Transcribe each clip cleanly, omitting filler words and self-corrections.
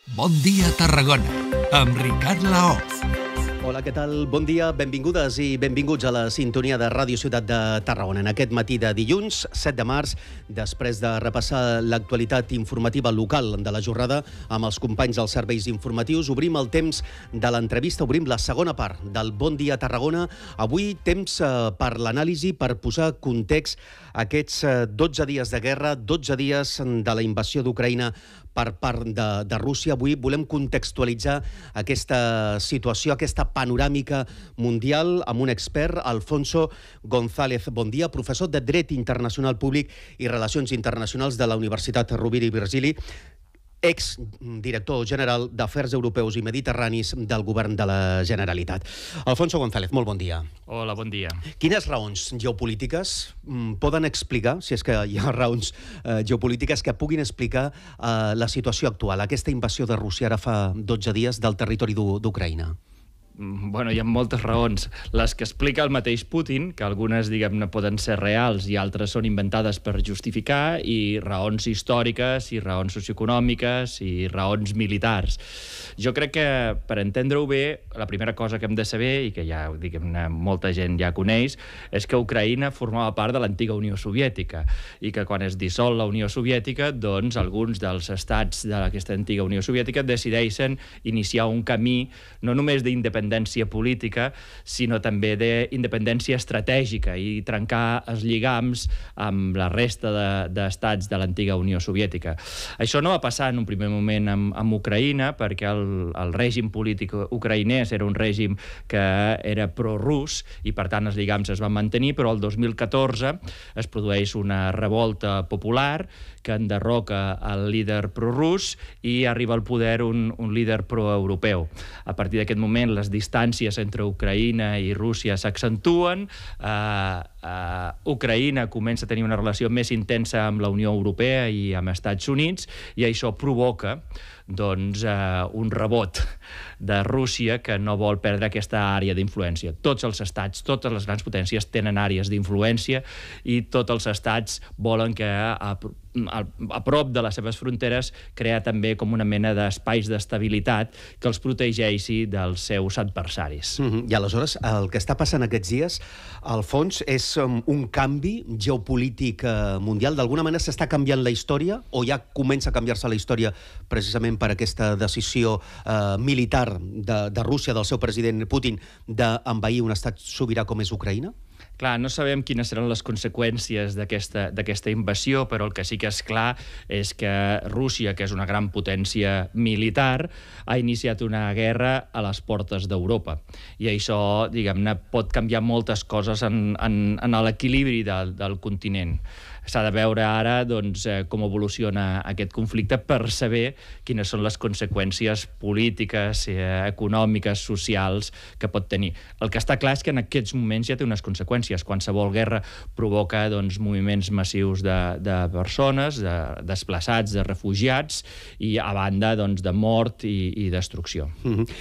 Bon dia, Tarragona, amb Ricard Laoz. Hola, què tal? Bon dia, benvingudes i benvinguts a la sintonia de Ràdio Ciutat de Tarragona. En aquest matí de dilluns, 7 de març, després de repassar l'actualitat informativa local de la jornada amb els companys dels serveis informatius, obrim el temps de l'entrevista, obrim la segona part del Bon dia, Tarragona. Avui, temps per l'anàlisi, per posar context aquests 12 dies de guerra, 12 dies de la invasió d'Ucraïna per part de Rússia. Avui volem contextualitzar aquesta situació, aquesta panoràmica mundial amb un expert, Alfonso González. Bon dia, professor de Dret Internacional Públic i Relacions Internacionals de la Universitat Rovira i Virgili, exdirector general d'Afers Europeus i Mediterranis del Govern de la Generalitat. Alfonso González, molt bon dia. Hola, bon dia. Quines raons geopolítiques poden explicar, si és que hi ha raons geopolítiques que puguin explicar la situació actual, aquesta invasió de Rússia ara fa 12 dies del territori d'Ucraïna? Bueno, hi ha moltes raons. Les que explica el mateix Putin, que algunes, diguem-ne, poden ser reals i altres són inventades per justificar, i raons històriques, i raons socioeconòmiques, i raons militars. Jo crec que, per entendre-ho bé, la primera cosa que hem de saber, i que ja, diguem-ne, molta gent ja coneix, és que Ucraïna formava part de l'antiga Unió Soviètica, i que quan es dissol la Unió Soviètica, doncs alguns dels estats d'aquesta antiga Unió Soviètica decideixen iniciar un camí no només d'independència política, sinó també d'independència estratègica i trencar els lligams amb la resta d'estats de l'antiga Unió Soviètica. Això no va passar en un primer moment amb Ucraïna, perquè el règim polític ucraïnès era un règim que era prorús i, per tant, els lligams es van mantenir, però el 2014 es produeix una revolta popular que enderroca el líder prorús i arriba al poder un líder proeuropeu. A partir d'aquest moment, les distàncies entre Ucraïna i Rússia s'accentuen, Ucraïna comença a tenir una relació més intensa amb la Unió Europea i amb Estats Units, i això provoca un rebot de Rússia que no vol perdre aquesta àrea d'influència. Tots els estats, totes les grans potències tenen àrees d'influència i tots els estats volen que a prop de les seves fronteres crear també com una mena d'espais d'estabilitat que els protegeixi dels seus adversaris. I aleshores el que està passant aquests dies, al fons, és un canvi geopolític mundial. D'alguna manera s'està canviant la història o ja comença a canviar-se la història precisament per aquesta decisió militar de Rússia, del seu president Putin, d'envair un estat sobirà com és Ucraïna? Clar, no sabem quines seran les conseqüències d'aquesta invasió, però el que sí que és clar és que Rússia, que és una gran potència militar, ha iniciat una guerra a les portes d'Europa. I això, diguem-ne, pot canviar moltes coses en l'equilibri del continent. S'ha de veure ara com evoluciona aquest conflicte per saber quines són les conseqüències polítiques, econòmiques, socials que pot tenir. El que està clar és que en aquests moments ja té unes conseqüències. Qualsevol guerra provoca moviments massius de persones, de desplaçats, de refugiats, i a banda de mort i destrucció.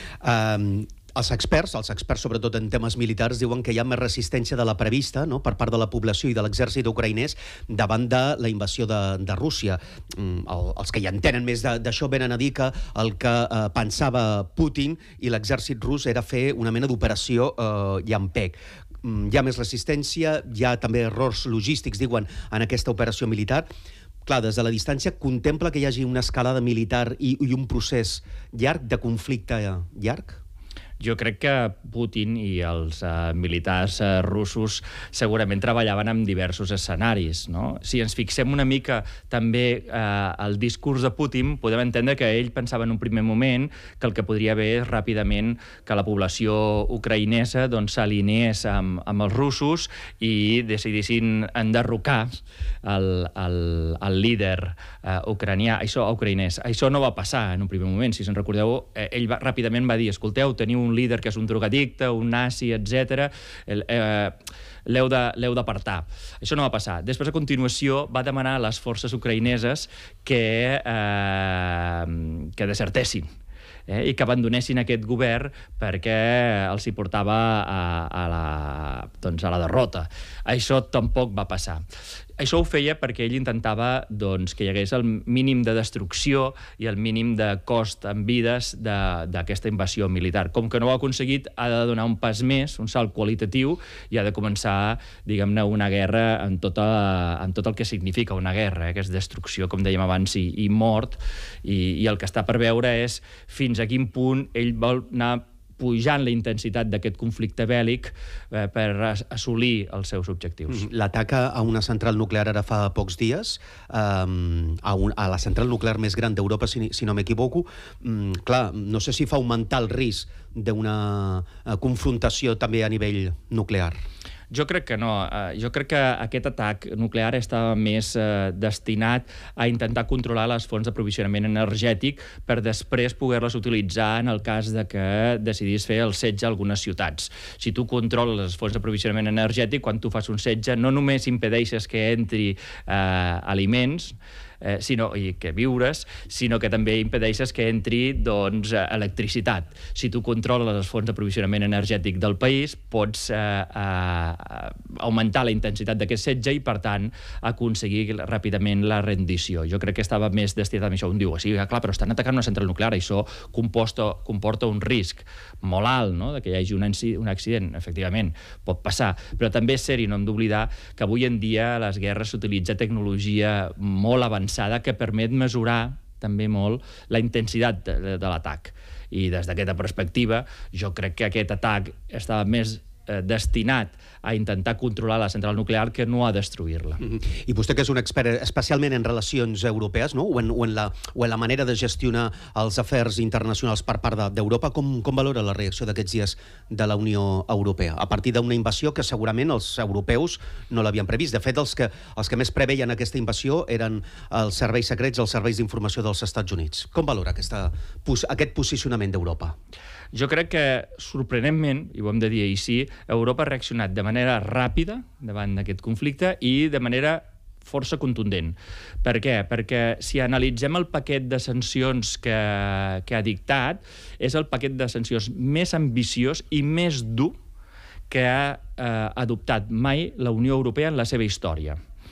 Els experts, sobretot en temes militars, diuen que hi ha més resistència de la prevista, no?, per part de la població i de l'exèrcit ucraïnès davant de la invasió de Rússia. Els que hi entenen més d'això venen a dir que el que pensava Putin i l'exèrcit rus era fer una mena d'operació llampec. Hi ha més resistència, hi ha també errors logístics, diuen, en aquesta operació militar. Clar, des de la distància contempla que hi hagi una escalada militar i un procés llarg de conflicte llarg? Jo crec que Putin i els militars russos segurament treballaven en diversos escenaris, no? Si ens fixem una mica també al discurs de Putin, podem entendre que ell pensava en un primer moment que el que podria haver és ràpidament que la població ucraïnesa s'alineés amb els russos i decidissin enderrocar el líder ucraïnès. Això no va passar en un primer moment. Si se'n recordeu, ell ràpidament va dir: escolteu, teniu un líder que és un drogadicte, un nazi, etc. L'heu d'apartar. Això no va passar. Després, a continuació, va demanar a les forces ucraïneses que desertessin. I que abandonessin aquest govern perquè els hi portava a la derrota. Això tampoc va passar. Això ho feia perquè ell intentava que hi hagués el mínim de destrucció i el mínim de cost en vides d'aquesta invasió militar. Com que no ho ha aconseguit, ha de donar un pas més, un salt qualitatiu, i ha de començar, diguem-ne, una guerra amb tot el que significa una guerra, que és destrucció, com dèiem abans, i mort, i el que està per veure és fins a quin punt ell vol anar pujant la intensitat d'aquest conflicte bèl·lic per assolir els seus objectius. L'atac a una central nuclear ara fa pocs dies, a la central nuclear més gran d'Europa, si no m'equivoco, clar, no sé si fa augmentar el risc d'una confrontació també a nivell nuclear. Jo crec que no. Jo crec que aquest atac nuclear estava més destinat a intentar controlar les fonts d'aprovisionament energètic per després poder-les utilitzar en el cas de que decidís fer el setge a algunes ciutats. Si tu controles les fonts d'aprovisionament energètic, quan tu fas un setge, no només impedeixes que entri aliments, i que viures, sinó que també impedeixes que entri electricitat. Si tu controles les fonts d'aprovisionament energètic del país, pots augmentar la intensitat d'aquest setge i, per tant, aconseguir ràpidament la rendició. Jo crec que estava més destinat a això. Un diu, sí, clar, però estan atacant una central nuclear, i això comporta un risc molt alt, no?, de que hi hagi un accident. Efectivament, pot passar. Però també és cert, i no hem d'oblidar, que avui en dia a les guerres s'utilitza tecnologia molt avançada que permet mesurar també molt la intensitat de l'atac. I des d'aquesta perspectiva, jo crec que aquest atac estava més destinat a intentar controlar la central nuclear que no a destruir-la. I vostè, que és un expert especialment en relacions europees, no?, o en la manera de gestionar els afers internacionals per part d'Europa, com valora la reacció d'aquests dies de la Unió Europea? A partir d'una invasió que segurament els europeus no l'havien previst. De fet, els que més preveien aquesta invasió eren els serveis secrets, els serveis d'informació dels Estats Units. Com valora aquest posicionament d'Europa? Jo crec que, sorprenentment, i ho hem de dir així, Europa ha reaccionat de manera ràpida davant d'aquest conflicte i de manera força contundent. Per què? Perquè si analitzem el paquet de sancions que ha dictat, és el paquet de sancions més ambiciós i més dur que ha adoptat mai la Unió Europea en la seva història.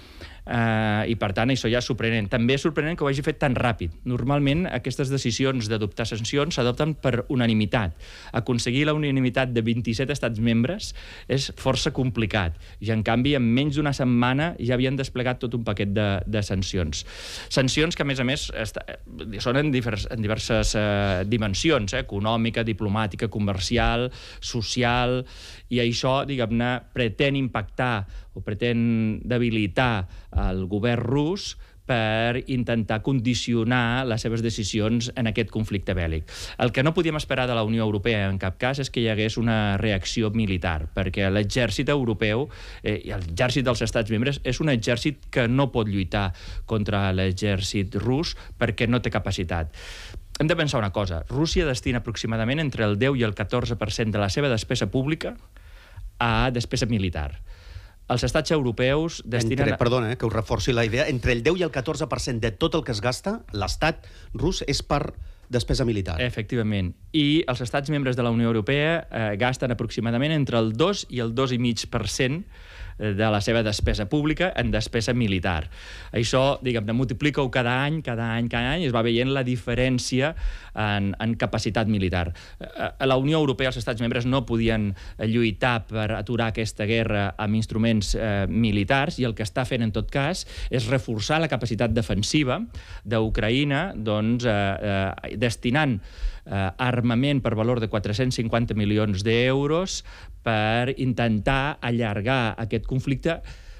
I, per tant, això ja és sorprenent. També és sorprenent que ho hagi fet tan ràpid. Normalment, aquestes decisions d'adoptar sancions s'adopten per unanimitat. Aconseguir la unanimitat de 27 estats membres és força complicat. I, en canvi, en menys d'una setmana ja havien desplegat tot un paquet de sancions. Sancions que, a més, són en diverses dimensions, econòmica, diplomàtica, comercial, social, i això, diguem-ne, pretén impactar o pretén debilitar el govern rus per intentar condicionar les seves decisions en aquest conflicte bèl·lic. El que no podíem esperar de la Unió Europea en cap cas és que hi hagués una reacció militar, perquè l'exèrcit europeu i l'exèrcit dels estats membres és un exèrcit que no pot lluitar contra l'exèrcit rus perquè no té capacitat. Hem de pensar una cosa. Rússia destina aproximadament entre el 10 i el 14% de la seva despesa pública a despesa militar. Els estats europeus destinen... Perdona, que us reforci la idea. Entre el 10 i el 14% de tot el que es gasta, l'estat rus és per despesa militar. Efectivament. I els estats membres de la Unió Europea gasten aproximadament entre el 2 i el 2,5% de la seva despesa pública en despesa militar. Això, diguem-ne, multiplica-ho cada any, i es va veient la diferència en capacitat militar. A la Unió Europea els estats membres no podien lluitar per aturar aquesta guerra amb instruments militars, i el que està fent en tot cas és reforçar la capacitat defensiva d'Ucraïna, destinant armament per valor de 450 milions d'euros per intentar allargar aquest conflicte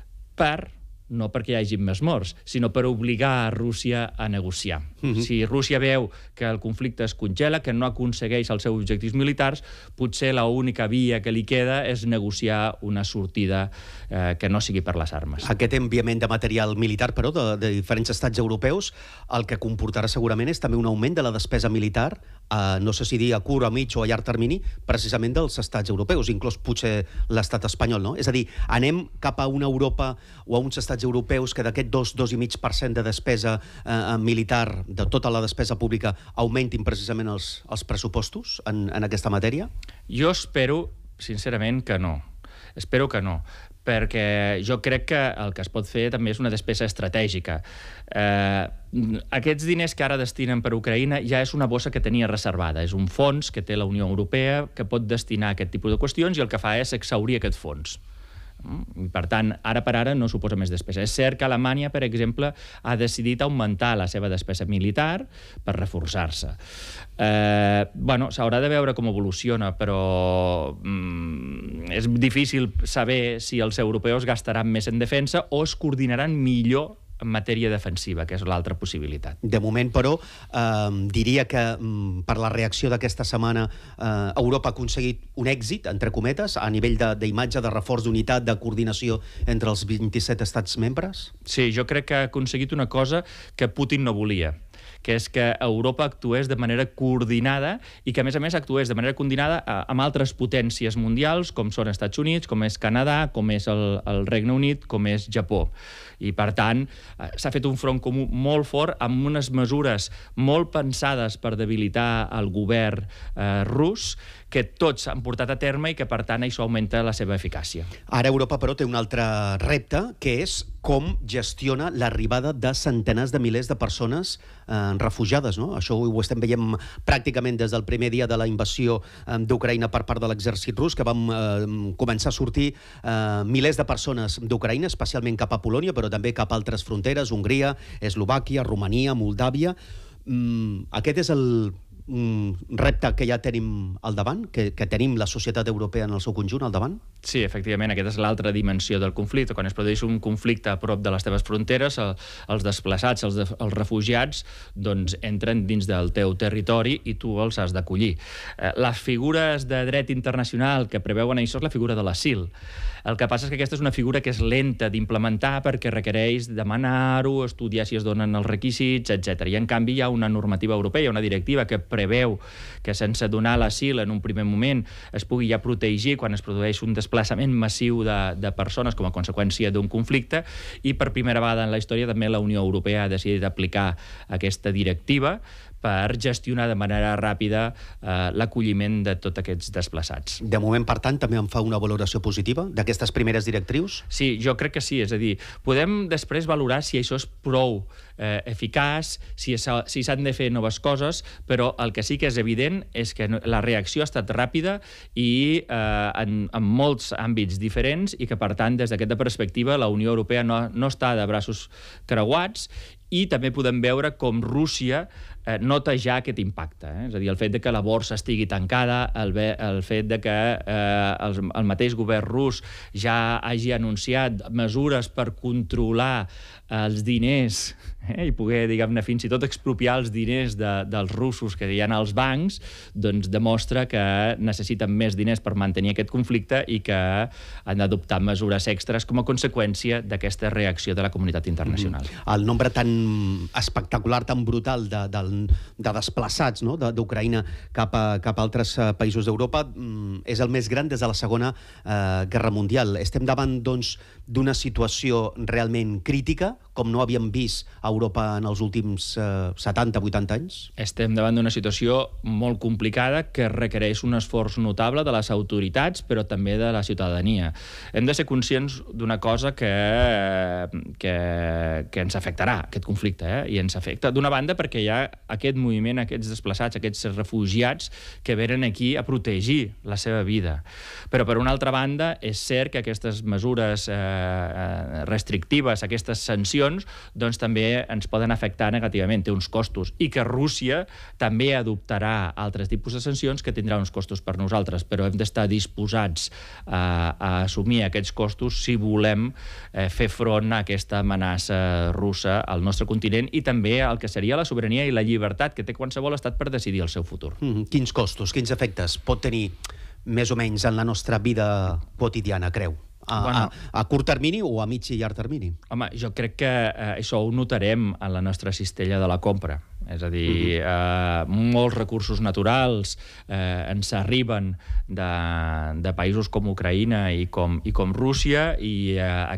no perquè hi hagi més morts, sinó per obligar a Rússia a negociar. Si Rússia veu que el conflicte es congela, que no aconsegueix els seus objectius militars, potser l'única via que li queda és negociar una sortida que no sigui per les armes. Aquest enviament de material militar, però, de diferents estats europeus, el que comportarà segurament és també un augment de la despesa militar, no sé si dir a curt, a mig o a llarg termini, precisament dels estats europeus, inclús potser l'estat espanyol, no? És a dir, anem cap a una Europa o a uns estats europeus que d'aquest 2,5% de despesa militar, de tota la despesa pública, augmentin precisament els pressupostos en aquesta matèria? Jo espero, sincerament, que no. Espero que no. perquè jo crec que el que es pot fer també és una despesa estratègica. Aquests diners que ara destinen per Ucraïna ja és una bossa que tenia reservada, és un fons que té la Unió Europea que pot destinar a aquest tipus de qüestions i el que fa és exhaurir aquest fons. Per tant, ara per ara no suposa més despesa. És cert que Alemanya, per exemple, ha decidit augmentar la seva despesa militar per reforçar-se. S'haurà de veure com evoluciona, però és difícil saber si els europeus gastaran més en defensa o es coordinaran millor en matèria defensiva, que és l'altra possibilitat. De moment, però, diria que per la reacció d'aquesta setmana Europa ha aconseguit un èxit, entre cometes, a nivell d'imatge, de reforç d'unitat, de coordinació entre els 27 estats membres? Sí, jo crec que ha aconseguit una cosa que Putin no volia, que és que Europa actués de manera coordinada i que, a més, actués de manera coordinada amb altres potències mundials, com són Estats Units, com és Canadà, com és el Regne Unit, com és Japó. I, per tant, s'ha fet un front comú molt fort amb unes mesures molt pensades per debilitar el govern rus, que tots han portat a terme i que, per tant, això augmenta la seva eficàcia. Ara Europa, però, té un altre repte, que és com gestiona l'arribada de centenars de milers de persones refugiades, no? Això ho estem veient pràcticament des del primer dia de la invasió d'Ucraïna per part de l'exèrcit rus, que vam començar a sortir milers de persones d'Ucraïna, especialment cap a Polònia, però també cap a altres fronteres, Hongria, Eslovàquia, Romania, Moldàvia. Aquest és el repte que ja tenim al davant, que tenim la societat europea en el seu conjunt al davant? Sí, efectivament, aquesta és l'altra dimensió del conflicte. Quan es produeix un conflicte a prop de les teves fronteres, els desplaçats, els refugiats, doncs entren dins del teu territori i tu els has d'acollir. Les figures de dret internacional que preveuen això és la figura de l'asil. El que passa és que aquesta és una figura que és lenta d'implementar perquè requereix demanar-ho, estudiar si es donen els requisits, etc. I, en canvi, hi ha una normativa europea, una directiva que preveu que sense donar l'asil en un primer moment es pugui ja protegir quan es produeix un desplaçament massiu de persones com a conseqüència d'un conflicte, i per primera vegada en la història també la Unió Europea ha decidit aplicar aquesta directiva per gestionar de manera ràpida l'acolliment de tots aquests desplaçats. De moment, per tant, també en fa una valoració positiva d'aquestes primeres directrius? Sí, jo crec que sí. És a dir, podem després valorar si això és prou eficaç, si s'han de fer noves coses, però el que sí que és evident és que la reacció ha estat ràpida i en molts àmbits diferents i que, per tant, des d'aquesta perspectiva, la Unió Europea no està de braços creuats, i també podem veure com Rússia nota ja aquest impacte. És a dir, el fet de que la borsa estigui tancada, el fet de que el mateix govern rus ja hagi anunciat mesures per controlar els diners i poder, diguem-ne, fins i tot expropiar els diners dels russos que hi ha als bancs, doncs demostra que necessiten més diners per mantenir aquest conflicte i que han d'adoptar mesures extres com a conseqüència d'aquesta reacció de la comunitat internacional. El nombre tan espectacular, tan brutal de desplaçats, no?, d'Ucraïna cap a altres països d'Europa és el més gran des de la Segona Guerra Mundial. Estem davant, doncs, d'una situació realment crítica, com no havíem vist a Europa en els últims 70-80 anys? Estem davant d'una situació molt complicada que requereix un esforç notable de les autoritats, però també de la ciutadania. Hem de ser conscients d'una cosa que ens afectarà, aquest conflicte, i ens afecta. D'una banda, perquè hi ha aquest moviment, aquests desplaçats, aquests refugiats que venen aquí a protegir la seva vida. Però, per una altra banda, és cert que aquestes mesures restrictives, aquestes sancions, doncs també ens poden afectar negativament, té uns costos, i que Rússia també adoptarà altres tipus de sancions que tindrà uns costos per nosaltres, però hem d'estar disposats a assumir aquests costos si volem fer front a aquesta amenaça russa al nostre continent i també al que seria la sobirania i la llibertat que té qualsevol estat per decidir el seu futur. Quins costos, quins efectes pot tenir més o menys en la nostra vida quotidiana, creu? A curt termini o a mig i llarg termini? Home, jo crec que això ho notarem en la nostra cistella de la compra. És a dir, molts recursos naturals ens arriben de països com Ucraïna i com Rússia, i aquest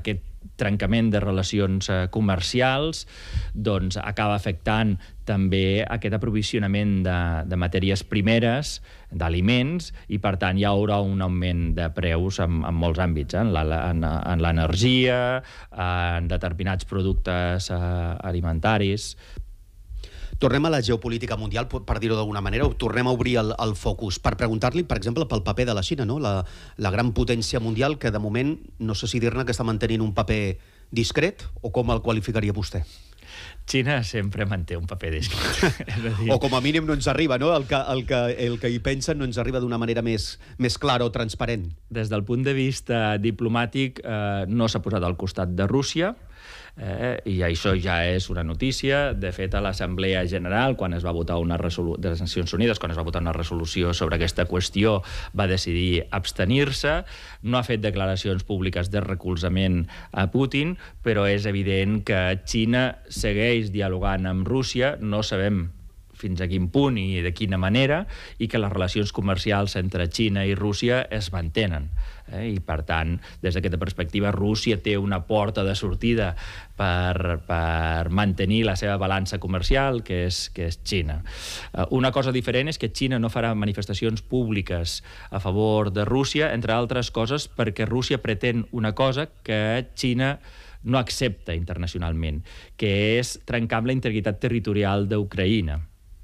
trencament de relacions comercials, doncs acaba afectant també aquest aprovisionament de matèries primeres, d'aliments, i per tant hi haurà un augment de preus en molts àmbits, en l'energia, en determinats productes alimentaris. Tornem a la geopolítica mundial, per dir-ho d'alguna manera, o tornem a obrir el focus per preguntar-li, per exemple, pel paper de la Xina, no? La gran potència mundial que, de moment, no sé si dir-ne que està mantenint un paper discret, o com el qualificaria vostè? Xina sempre manté un paper discret. O com a mínim no ens arriba, no? El que hi pensen no ens arriba d'una manera més clara o transparent. Des del punt de vista diplomàtic, no s'ha posat al costat de Rússia, i això ja és una notícia. De fet, a l'Assemblea General, quan es va votar de les Nacions Unides, quan es va votar una resolució sobre aquesta qüestió, va decidir abstenir-se. No ha fet declaracions públiques de recolzament a Putin, però és evident que Xina segueix dialogant amb Rússia, no sabem fins a quin punt i de quina manera, i que les relacions comercials entre Xina i Rússia es mantenen. I, per tant, des d'aquesta perspectiva, Rússia té una porta de sortida per mantenir la seva balança comercial, que és Xina. Una cosa diferent és que Xina no farà manifestacions públiques a favor de Rússia, entre altres coses perquè Rússia pretén una cosa que Xina no accepta internacionalment, que és trencar amb la integritat territorial d'Ucraïna.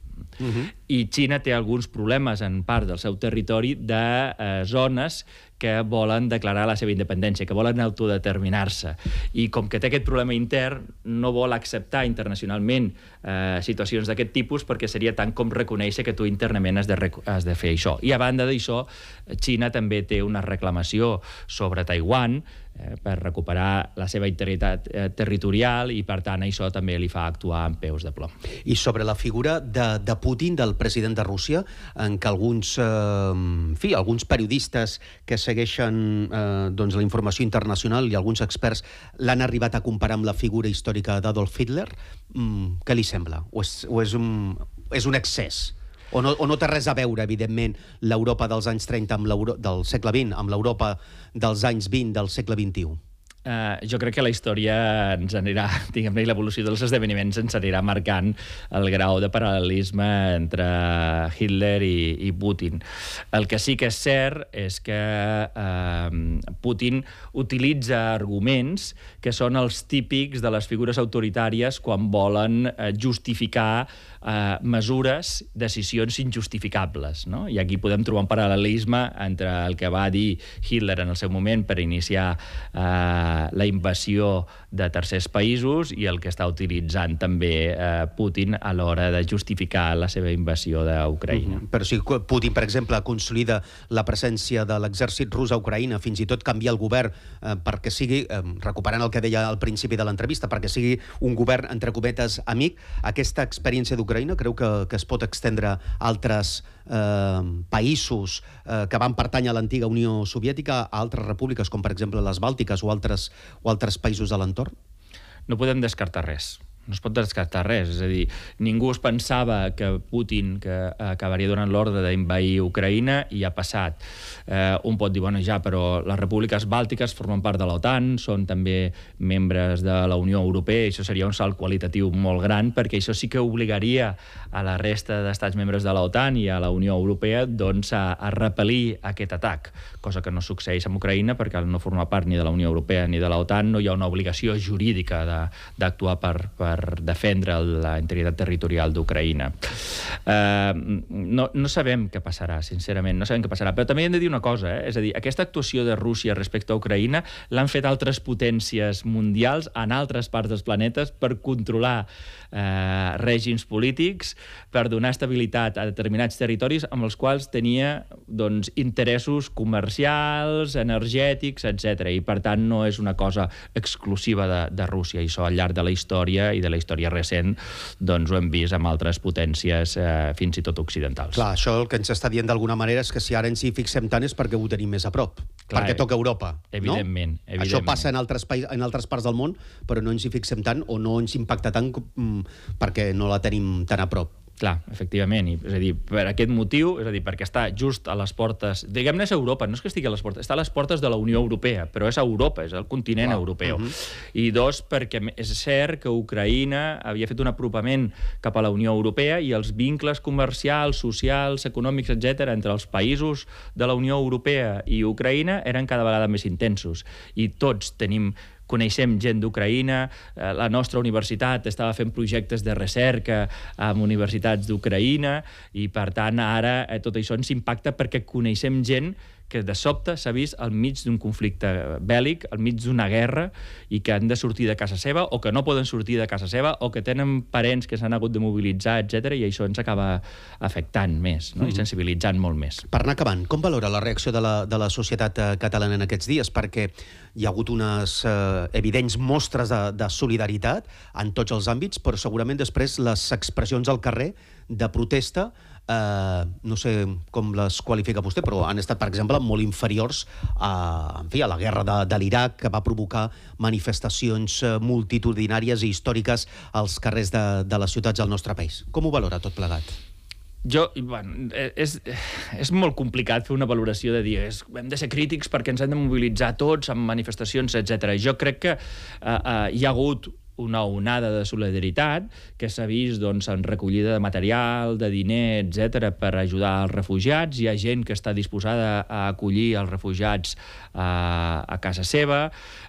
I Xina té alguns problemes en part del seu territori de zones que volen declarar la seva independència, que volen autodeterminar-se. I com que té aquest problema intern, no vol acceptar internacionalment situacions d'aquest tipus, perquè seria tant com reconèixer que tu internament has de fer això. I a banda d'això, Xina també té una reclamació sobre Taiwan per recuperar la seva integritat territorial, i per tant això també li fa actuar amb peus de plom. I sobre la figura de Putin, del president de Rússia, en què alguns periodistes que segueixen la informació internacional i alguns experts l'han arribat a comparar amb la figura històrica d'Adolf Hitler, què li sembla? O és un excés? O no té res a veure, evidentment, l'Europa dels anys 30 del segle XX amb l'Europa dels anys 20 del segle XXI? Jo crec que la història ens anirà, diguem-ne, i l'evolució dels esdeveniments ens anirà marcant el grau de paral·lelisme entre Hitler i Putin. El que sí que és cert és que Putin utilitza arguments que són els típics de les figures autoritàries quan volen justificar mesures, decisions injustificables, no? I aquí podem trobar un paral·lelisme entre el que va dir Hitler en el seu moment per iniciar la invasió de tercers països i el que està utilitzant també Putin a l'hora de justificar la seva invasió d'Ucraïna. Però si Putin, per exemple, consolida la presència de l'exèrcit rus a Ucraïna, fins i tot canvia el govern perquè sigui, recuperant el que deia al principi de l'entrevista, perquè sigui un govern, entre cometes, amic, aquesta experiència d'Ucraïna creu que es pot extendre a altres països que van pertànyer a l'antiga Unió Soviètica, a altres repúbliques, com per exemple les Bàltiques o altres països de l'entorn? No podem descartar res. No es pot descartar res. És a dir, ningú es pensava que Putin acabaria donant l'ordre d'invair Ucraïna i ha passat. Un pot dir, bueno, ja, però les repúbliques bàltiques formen part de l'OTAN, són també membres de la Unió Europea, i això seria un salt qualitatiu molt gran, perquè això sí que obligaria a la resta d'estats membres de l'OTAN i a la Unió Europea doncs, a repel·lir aquest atac, cosa que no succeeix amb Ucraïna, perquè al no formar part ni de la Unió Europea ni de l'OTAN no hi ha una obligació jurídica d'actuar per defendre la integritat territorial d'Ucraïna. No sabem què passarà, sincerament, no sabem què passarà. Però també hem de dir una cosa, és a dir, aquesta actuació de Rússia respecte a Ucraïna l'han fet altres potències mundials en altres parts dels planetes per controlar règims polítics, per donar estabilitat a determinats territoris amb els quals tenia interessos comercials, energètics, etc. I per tant no és una cosa exclusiva de Rússia. I això al llarg de la història i de la història recent doncs ho hem vist amb altres potències fins i tot occidentals. Clar, això el que ens està dient d'alguna manera és que si ara ens hi fixem tant és perquè ho tenim més a prop. Clar, perquè toca Europa. Evidentment. No? Això passa en altres parts del món, però no ens hi fixem tant o no ens impacta tant perquè no la tenim tan a prop. Clar, efectivament, és a dir, per aquest motiu, és a dir, perquè està just a les portes, diguem-ne és Europa, no és que estigui a les portes, està a les portes de la Unió Europea, però és Europa, és el continent europeu. I dos, perquè és cert que Ucraïna havia fet un apropament cap a la Unió Europea i els vincles comercials, socials, econòmics, etc., entre els països de la Unió Europea i Ucraïna eren cada vegada més intensos. I tots coneixem gent d'Ucraïna, la nostra universitat estava fent projectes de recerca amb universitats d'Ucraïna i, per tant, ara tot això ens impacta perquè coneixem gent que de sobte s'ha vist al mig d'un conflicte bèl·lic, al mig d'una guerra, i que han de sortir de casa seva o que no poden sortir de casa seva o que tenen parents que s'han hagut de mobilitzar, etc. I això ens acaba afectant més, no? I sensibilitzant molt més. Per anar acabant, com valora la reacció de la societat catalana en aquests dies? Perquè hi ha hagut unes evidents mostres de solidaritat en tots els àmbits, però segurament després les expressions al carrer de protesta, no sé com les qualifica vostè, però han estat, per exemple, molt inferiors a la guerra de l'Iraq, que va provocar manifestacions multitudinàries i històriques als carrers de les ciutats del nostre país. Com ho valora tot plegat? És molt complicat fer una valoració de dir hem de ser crítics perquè ens hem de mobilitzar tots amb manifestacions, etc. Jo crec que hi ha hagut una onada de solidaritat que s'ha vist en recollida de material, de diner, etc., per ajudar els refugiats. Hi ha gent que està disposada a acollir els refugiats a casa seva,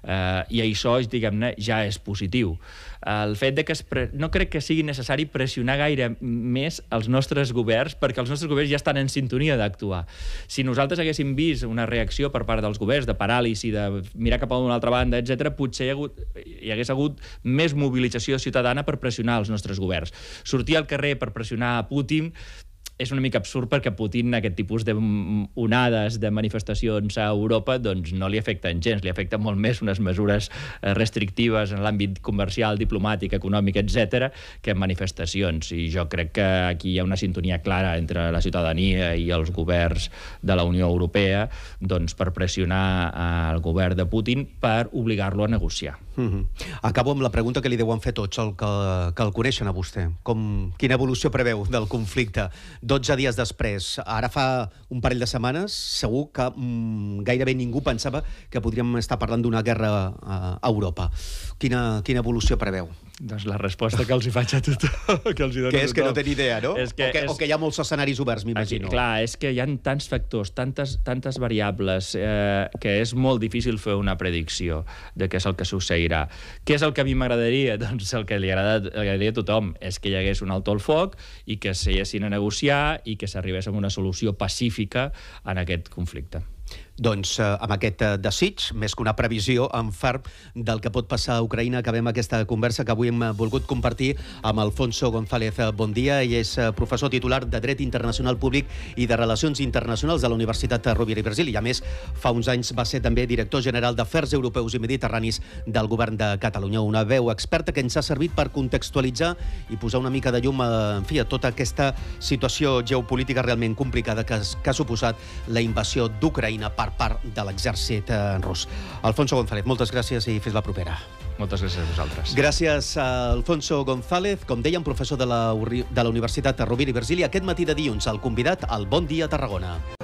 i això, diguem-ne, ja és positiu. El fet de que no crec que sigui necessari pressionar gaire més els nostres governs, perquè els nostres governs ja estan en sintonia d'actuar. Si nosaltres haguéssim vist una reacció per part dels governs de paràlisi, de mirar cap a una altra banda, etc., potser hi hagués hagut més mobilització ciutadana per pressionar els nostres governs. Sortir al carrer per pressionar a Putin és una mica absurd perquè a Putin aquest tipus d'onades de manifestacions a Europa doncs no li afecten gens, li afecten molt més unes mesures restrictives en l'àmbit comercial, diplomàtic, econòmic, etc., que manifestacions. I jo crec que aquí hi ha una sintonia clara entre la ciutadania i els governs de la Unió Europea doncs per pressionar al govern de Putin per obligar-lo a negociar. Acabo amb la pregunta que li deuen fer tots, que el coneixen a vostè. Quina evolució preveu del conflicte? 12 dies després, ara fa un parell de setmanes, segur que gairebé ningú pensava que podríem estar parlant d'una guerra a Europa. Quina evolució preveu? Doncs la resposta que els hi faig a tothom, que els hi dono a tothom. Que és que no té ni idea, no? O que hi ha molts escenaris oberts, m'imagino. Clar, és que hi ha tants factors, tantes variables, que és molt difícil fer una predicció de què és el que succeirà. Què és el que a mi m'agradaria? Doncs el que li agradaria a tothom és que hi hagués un alto al foc i que s'haguessin a negociar i que s'arribés a una solució pacífica en aquest conflicte. Doncs amb aquest desig, més que una previsió en ferm del que pot passar a Ucraïna, acabem aquesta conversa que avui hem volgut compartir amb Alfonso González. Bon dia, ell és professor titular de Dret Internacional Públic i de Relacions Internacionals de la Universitat Rovira i Virgili. I a més, fa uns anys va ser també director general d'Afers Europeus i Mediterranis del Govern de Catalunya. Una veu experta que ens ha servit per contextualitzar i posar una mica de llum a tota aquesta situació geopolítica realment complicada que ha suposat la invasió d'Ucraïna per part de l'exèrcit rus. Alfonso González, moltes gràcies i fins la propera. Moltes gràcies a vosaltres. Gràcies a Alfonso González, com dèiem, professor de la Universitat Rovira i Virgili. Aquest matí de dilluns, el convidat al Bon Dia Tarragona.